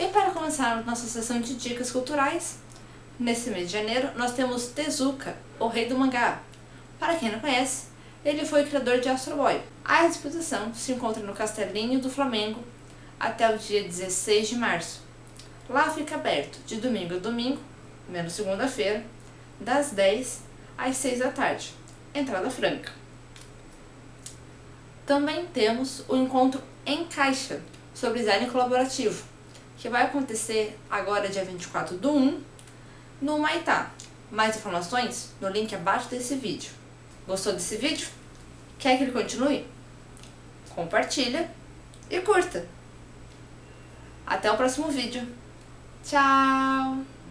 E para começar nossa sessão de dicas culturais, nesse mês de janeiro nós temos Tezuka, o rei do mangá. Para quem não conhece, ele foi o criador de Astro Boy. A exposição se encontra no Castelinho do Flamengo até o dia 16 de março. Lá fica aberto de domingo a domingo, menos segunda-feira, das 10 às 6 da tarde. Entrada franca. Também temos o encontro Em Caixa, sobre design colaborativo, que vai acontecer agora dia 24/1 no Humaitá. Mais informações no link abaixo desse vídeo. Gostou desse vídeo? Quer que ele continue? Compartilha e curta! Até o próximo vídeo. Tchau!